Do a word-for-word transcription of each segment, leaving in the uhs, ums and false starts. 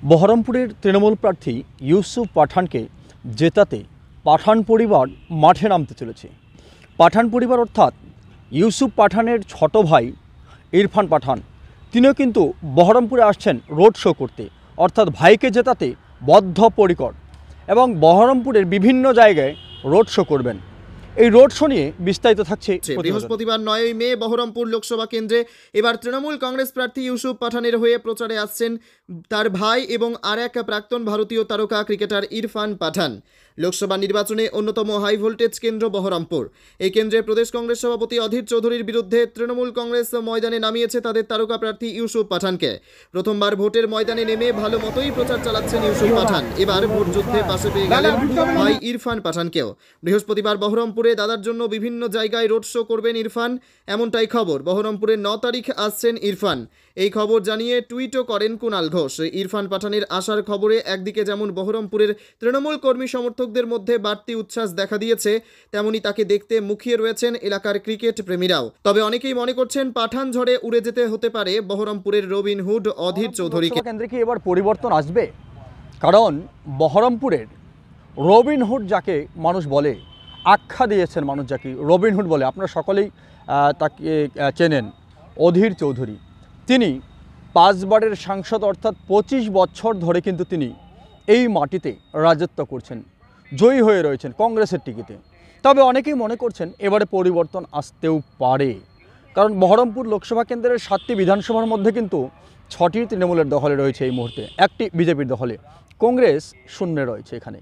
বহরমপুরের তৃণমূল প্রার্থী ইউসুফ পাঠানকে জেতাতে পাঠান পরিবার মাঠে নামতে চলেছে। পাঠান পরিবার অর্থাৎ ইউসুফ পাঠানের ছোট ভাই ইরফান পাঠান, তিনিও কিন্তু বহরমপুরে আসছেন রোড শো করতে, অর্থাৎ ভাইকে জেতাতে বদ্ধপরিকর এবং বহরমপুরের বিভিন্ন জায়গায় রোড শো করবেন। এই রোড শো নিয়ে বিস্তারিত থাকছে। বৃহস্পতিবার নয়ই মে বহরমপুর লোকসভা কেন্দ্রে এবার তৃণমূল কংগ্রেস প্রার্থী ইউসুফ পাঠানের হয়ে প্রচারে আসছেন তার ভাই এবং আর এক প্রাক্তন ভারতীয় তারকা ক্রিকেটার ইরফান পাঠান। লোকসভা নির্বাচনে অন্যতম হাই ভোল্টেজ কেন্দ্র বহরমপুর। এই কেন্দ্রে প্রদেশ কংগ্রেস সভাপতি অধীর চৌধুরীর বিরুদ্ধে তৃণমূল কংগ্রেস ময়দানে নামিয়েছে তাদের তারকা প্রার্থী ইউসুফ পাঠানকে। প্রথমবার ভোটের ময়দানে নেমে ভালো মতোই প্রচার চালাচ্ছেন ইউসুফ পাঠান। এবার ভোট যুদ্ধে পাশে পেয়ে গেলেন ভাই ইরফান পাঠানকেও। বৃহস্পতিবার বহরমপুরে দাদার জন্য বিভিন্ন জায়গায় রোড শো করবেন ইরফান, এমনটাই খবর। বহরমপুরের ন তারিখ আসছেন ইরফান, এই খবর জানিয়ে টুইটও করেন কুণাল ঘোষ। ইরফান পাঠানের আসার খবরে একদিকে যেমন বহরমপুরের তৃণমূল কর্মী সমর্থকদের মধ্যে বাড়তি উচ্ছ্বাস দেখা দিয়েছে, তেমনি তাকে দেখতে মুখিয়ে রয়েছেন এলাকার ক্রিকেট প্রেমীরাও। তবে অনেকেই মনে করছেন পাঠান ঝড়ে উড়ে যেতে হতে পারে বহরমপুরের রবিন হুড অধীর চৌধুরীকে। কেন্দ্রে কি এবার পরিবর্তন আসবে? কারণ বহরমপুরের রবিন হুড যাকে মানুষ বলে, আখ্যা দিয়েছেন মানুষ যাকে রবিন হুড বলে, আপনারা সকলেই তাকে চেনেন, অধীর চৌধুরী। তিনি পাঁচবারের সাংসদ, অর্থাৎ পঁচিশ বছর ধরে কিন্তু তিনি এই মাটিতে রাজত্ব করছেন, জয়ী হয়ে রয়েছেন কংগ্রেসের টিকিটে। তবে অনেকেই মনে করছেন এবারে পরিবর্তন আসতেও পারে, কারণ বহরমপুর লোকসভা কেন্দ্রের সাতটি বিধানসভার মধ্যে কিন্তু ছটি তৃণমূলের দখলে রয়েছে এই মুহূর্তে, একটি বিজেপির দখলে, কংগ্রেস শূন্যে রয়েছে এখানে।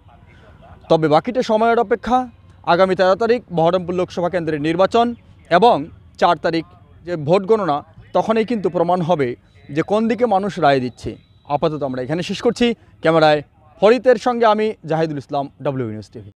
তবে বাকিটা সময়ের অপেক্ষা। আগামী তেরো তারিখ বহরমপুর লোকসভা কেন্দ্রের নির্বাচন এবং চার তারিখ যে ভোট গণনা, তখনই কিন্তু প্রমাণ হবে যে কোন দিকে মানুষ রায় দিচ্ছে। আপাতত আমরা এখানে শেষ করছি। ক্যামেরায় ফরিদের সঙ্গে আমি Zahidul Islam, W news TV.